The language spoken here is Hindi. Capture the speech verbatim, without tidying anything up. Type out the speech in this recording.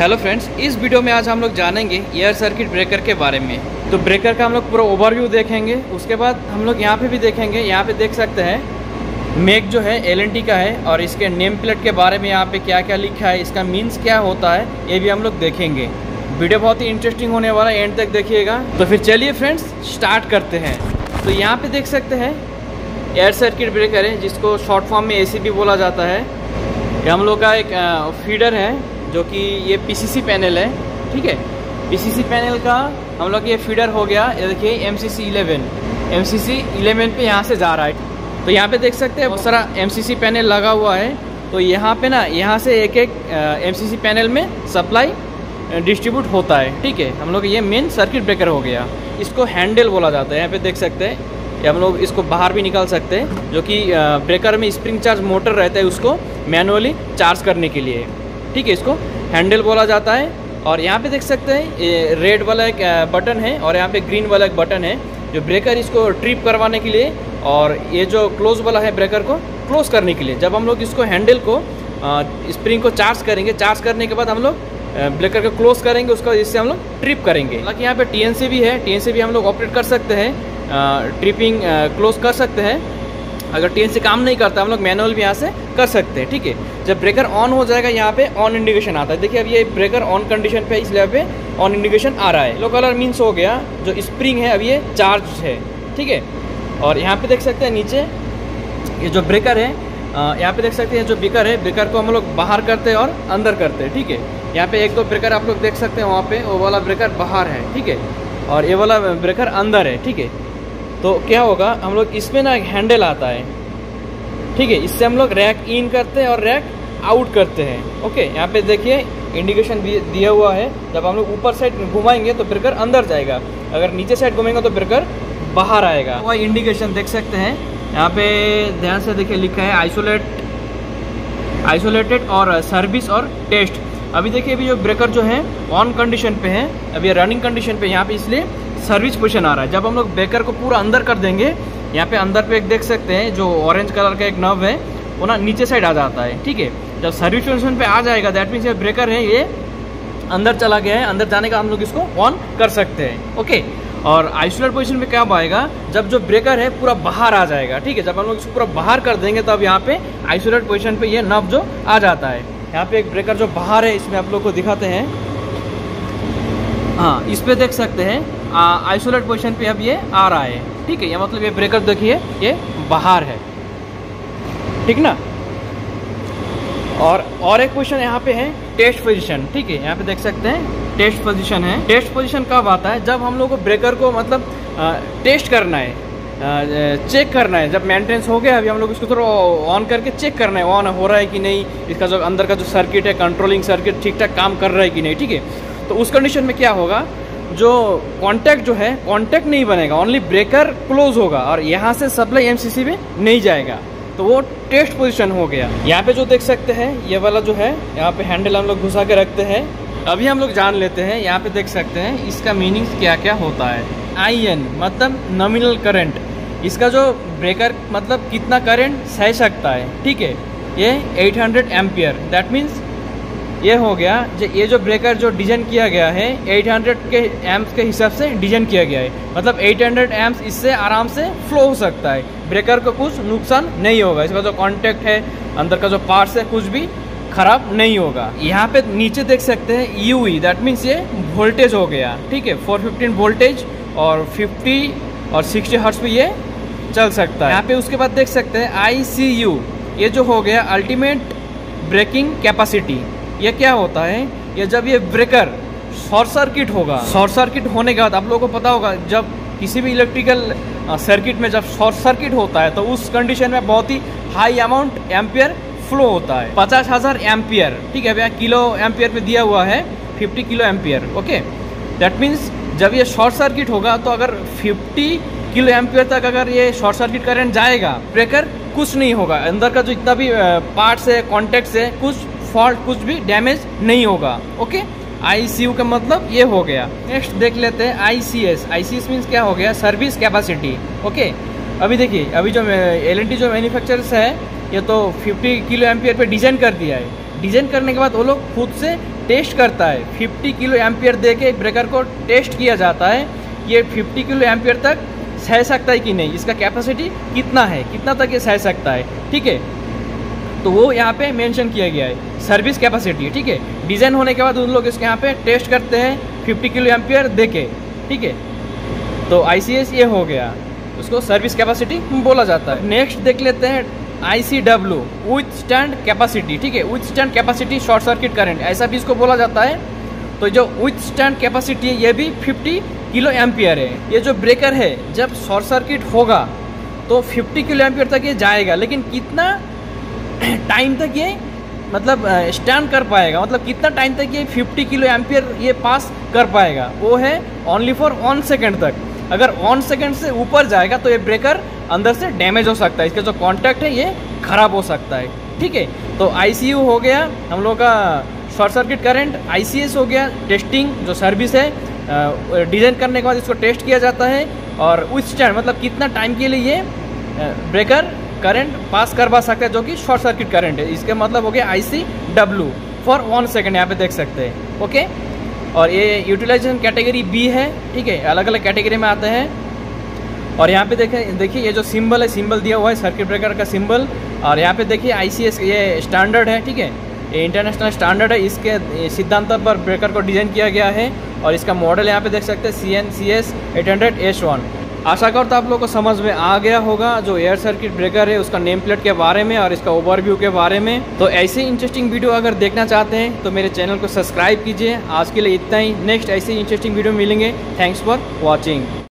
हेलो फ्रेंड्स, इस वीडियो में आज हम लोग जानेंगे एयर सर्किट ब्रेकर के बारे में। तो ब्रेकर का हम लोग पूरा ओवरव्यू देखेंगे। उसके बाद हम लोग यहाँ पे भी देखेंगे। यहाँ पे देख सकते हैं मेक जो है एल एन टी का है और इसके नेम प्लेट के बारे में यहाँ पे क्या क्या लिखा है, इसका मीन्स क्या होता है, ये भी हम लोग देखेंगे। वीडियो बहुत ही इंटरेस्टिंग होने वाला है, एंड तक देखिएगा। तो फिर चलिए फ्रेंड्स स्टार्ट करते हैं। तो यहाँ पे देख सकते हैं एयर सर्किट ब्रेकर है, जिसको शॉर्ट फॉर्म में ए सी बी बोला जाता है। ये हम लोग का एक फीडर है जो कि ये पी सी सी पैनल है, ठीक है। पी सी सी पैनल का हम लोग ये फीडर हो गया। ये देखिए M C C eleven, M C C eleven पे यहाँ से जा रहा है। तो यहाँ पे देख सकते हैं बहुत सारा एम सी सी पैनल लगा हुआ है। तो यहाँ पे ना यहाँ से एक एक एम सी सी पैनल में सप्लाई डिस्ट्रीब्यूट होता है, ठीक है। हम लोग ये मेन सर्किट ब्रेकर हो गया। इसको हैंडल बोला जाता है। यहाँ पे देख सकते हैं ये हम लोग इसको बाहर भी निकाल सकते हैं, जो कि ब्रेकर में स्प्रिंग चार्ज मोटर रहता है, उसको मैनुअली चार्ज करने के लिए, ठीक है। इसको हैंडल बोला जाता है। और यहाँ पे देख सकते हैं ये रेड वाला एक बटन है और यहाँ पे ग्रीन वाला एक बटन है, जो ब्रेकर इसको ट्रिप करवाने के लिए, और ये जो क्लोज वाला है ब्रेकर को क्लोज करने के लिए। जब हम लोग इसको हैंडल को स्प्रिंग को चार्ज करेंगे, चार्ज करने के बाद हम लोग ब्रेकर को क्लोज करेंगे, उसका इससे हम लोग ट्रिप करेंगे। हालांकि यहाँ पे टी एन सी भी है, टी एन सी भी हम लोग ऑपरेट कर सकते हैं, ट्रिपिंग क्लोज कर सकते हैं। अगर टी एन सी काम नहीं करता हम लोग मैनुअल भी यहाँ से कर सकते हैं, ठीक है। जब ब्रेकर ऑन हो जाएगा यहाँ पे ऑन इंडिकेशन आता है। देखिए अब ये ब्रेकर ऑन कंडीशन पे, इसलिए पे ऑन इंडिकेशन आ रहा है। येलो कलर मीन्स हो गया जो स्प्रिंग है अब ये चार्ज है, ठीक है। और यहाँ पे देख सकते हैं नीचे ये जो ब्रेकर है, यहाँ पे देख सकते हैं जो ब्रेकर है, ब्रेकर को हम लोग बाहर करते हैं और अंदर करते हैं, ठीक है। यहाँ पे एक दो ब्रेकर आप लोग देख सकते हैं, वहाँ पे वो वाला ब्रेकर बाहर है, ठीक है, और ये वाला ब्रेकर अंदर है, ठीक है। तो क्या होगा, हम लोग इसमें ना एक हैंडल आता है, ठीक है। इससे हम लोग रैक इन करते हैं और रैक आउट करते हैं, ओके। यहाँ पे देखिए इंडिकेशन दिया हुआ है। जब हम लोग ऊपर साइड घुमाएंगे तो ब्रेकर अंदर जाएगा, अगर नीचे साइड घुमाएंगे तो ब्रेकर बाहर आएगा। वह इंडिकेशन देख सकते हैं। यहाँ पे ध्यान से देखिए लिखा है आइसोलेट, आइसोलेटेड और सर्विस और टेस्ट। अभी देखिए अभी जो ब्रेकर जो है ऑन कंडीशन पे है, अभी रनिंग कंडीशन पे यहाँ पे, इसलिए सर्विस पोजीशन आ रहा है। जब हम लोग ब्रेकर को पूरा अंदर कर देंगे, यहाँ पे अंदर पे एक देख सकते हैं जो ऑरेंज कलर का एक नब है, वो ना नीचे साइड आ जाता है, ठीक है। जब सर्विस पोजीशन पे आ जाएगा, दैट मीन्स ये ब्रेकर है ये अंदर चला गया है। अंदर जाने का हम लोग इसको ऑन कर सकते हैं, ओके। और आइसोलेट पोजीशन पे क्या आएगा, जब जो ब्रेकर है पूरा बाहर आ जाएगा, ठीक है। जब हम लोग इसको पूरा बाहर कर देंगे तब यहाँ पे आइसोलेट पोजीशन पे ये नब जो आ जाता है। यहाँ पे एक ब्रेकर जो बाहर है, इसमें आप लोग को दिखाते हैं। हाँ, इस पे देख सकते हैं आइसोलेट पोजीशन पे अब ये आ रहा है, ठीक है। ये मतलब ये ब्रेकर देखिए ये बाहर है, ठीक ना। और और एक पोजीशन यहाँ पे है टेस्ट पोजीशन, ठीक है। यहाँ पे देख सकते हैं टेस्ट पोजीशन है। टेस्ट पोजीशन कब आता है, जब हम लोग को ब्रेकर को मतलब आ, टेस्ट करना है, आ, चेक करना है। जब मेंटेनेंस हो गया, अभी हम लोग इसको थोड़ा ऑन करके चेक करना है ऑन हो रहा है कि नहीं, इसका जो अंदर का जो सर्किट है, कंट्रोलिंग सर्किट ठीक ठाक काम कर रहा है कि नहीं, ठीक है। तो उस कंडीशन में क्या होगा, जो कांटेक्ट जो है कांटेक्ट नहीं बनेगा, ओनली ब्रेकर क्लोज होगा और यहाँ से सप्लाई एम सी सी में नहीं जाएगा। तो वो टेस्ट पोजीशन हो गया। यहाँ पे जो देख सकते हैं ये वाला जो है, यहाँ पे हैंडल हम लोग घुसा के रखते हैं। अभी हम लोग जान लेते हैं, यहाँ पे देख सकते हैं इसका मीनिंग क्या क्या होता है। आई एन मतलब नॉमिनल करंट, इसका जो ब्रेकर मतलब कितना करंट सह सकता है, ठीक है। ये आठ सौ एम्पियर, दैट मीन्स ये हो गया। ये जो ब्रेकर जो डिजाइन किया गया है आठ सौ के एम्प्स के हिसाब से डिजाइन किया गया है, मतलब आठ सौ एम्प्स इससे आराम से फ्लो हो सकता है, ब्रेकर को कुछ नुकसान नहीं होगा। इसका जो कॉन्टैक्ट है, अंदर का जो पार्ट्स है, कुछ भी खराब नहीं होगा। यहाँ पे नीचे देख सकते हैं यू ई, दैट मीन्स ये वोल्टेज हो गया, ठीक है। चार सौ पंद्रह वोल्टेज और पचास और साठ हर्ट्ज पे ये चल सकता है। यहाँ पे उसके बाद देख सकते हैं आई सी यू, ये जो हो गया अल्टीमेट ब्रेकिंग कैपेसिटी। ये क्या होता है, ये जब ये ब्रेकर शॉर्ट सर्किट होगा, शॉर्ट सर्किट होने के बाद आप लोगों को पता होगा, जब किसी भी इलेक्ट्रिकल सर्किट में जब शॉर्ट सर्किट होता है तो उस कंडीशन में बहुत ही हाई अमाउंट एम्पियर फ्लो होता है, पचास हजार एम्पियर, ठीक है। यहाँ किलो एम्पियर पे दिया हुआ है पचास kilo ampere, okay. That means जब ये शॉर्ट सर्किट होगा तो अगर पचास किलो एम्पियर तक अगर ये शॉर्ट सर्किट करंट जाएगा, ब्रेकर कुछ नहीं होगा, अंदर का जो इतना भी पार्ट्स है, कॉन्टेक्ट्स है, कुछ फॉल्ट, कुछ भी डैमेज नहीं होगा, ओके। आई सी यू का मतलब ये हो गया। नेक्स्ट देख लेते हैं I C S. I C S means क्या हो गया, सर्विस कैपेसिटी, ओके। अभी देखिए अभी जो एल एन टी जो मैन्युफैक्चरर्स है, ये तो पचास किलो एम्पियर पे डिजाइन कर दिया है। डिजाइन करने के बाद वो लोग खुद से टेस्ट करता है, फिफ्टी किलो एम्पियर दे के ब्रेकर को टेस्ट किया जाता है, ये फिफ्टी किलो एम्पियर तक सह सकता है कि नहीं, इसका कैपेसिटी कितना है, कितना तक ये सह सकता है, ठीक है। तो वो यहाँ पे मेंशन किया गया है, सर्विस कैपेसिटी, ठीक है। डिज़ाइन होने के बाद उन लोग इसके यहाँ पे टेस्ट करते हैं फिफ्टी किलो एम्पियर दे के, ठीक है। तो आई सी एस ये हो गया, उसको सर्विस कैपेसिटी बोला जाता है। नेक्स्ट देख लेते हैं I C W, withstand capacity, ठीक है। Withstand capacity short circuit current, ऐसा भी इसको बोला जाता है। तो जो विथ स्टैंड कैपेसिटी है ये भी फिफ्टी किलो एम्पियर है। ये जो ब्रेकर है जब शॉर्ट सर्किट होगा तो फिफ्टी किलो एम्पियर तक ये जाएगा, लेकिन कितना टाइम तक ये मतलब स्टैंड कर पाएगा, मतलब कितना टाइम तक ये फिफ्टी किलो एम्पियर ये पास कर पाएगा, वो है ओनली फॉर वन सेकेंड तक। अगर वन सेकेंड से ऊपर जाएगा तो ये ब्रेकर अंदर से डैमेज हो सकता है, इसका जो कॉन्टैक्ट है ये खराब हो सकता है, ठीक है। तो आई सी यू हो गया हम लोग का short circuit current, I C S हो गया टेस्टिंग जो सर्विस है, डिज़ाइन करने के बाद इसको टेस्ट किया जाता है, और विथ स्टैंड मतलब कितना टाइम के लिए ये ब्रेकर करंट पास करवा सकता है जो कि शॉर्ट सर्किट करंट है, इसका मतलब हो गया I C W for one second, यहाँ पे देख सकते हैं, ओके। और ये यूटिलाइजेशन कैटेगरी बी है, ठीक है, अलग अलग कैटेगरी में आते हैं। और यहाँ पे देखें, देखिए ये जो सिंबल है, सिंबल दिया हुआ है सर्किट ब्रेकर का सिंबल, और यहाँ पे देखिए आई सी एस ये स्टैंडर्ड है, ठीक है, ये इंटरनेशनल स्टैंडर्ड है, इसके सिद्धांत पर ब्रेकर को डिज़ाइन किया गया है। और इसका मॉडल यहाँ पे देख सकते हैं C N C S eight hundred H one. आशा करता आप लोगों को समझ में आ गया होगा जो एयर सर्किट ब्रेकर है उसका नेम प्लेट के बारे में और इसका ओवरव्यू के बारे में। तो ऐसे इंटरेस्टिंग वीडियो अगर देखना चाहते हैं तो मेरे चैनल को सब्सक्राइब कीजिए। आज के लिए इतना ही, नेक्स्ट ऐसे इंटरेस्टिंग वीडियो मिलेंगे। Thanks for watching.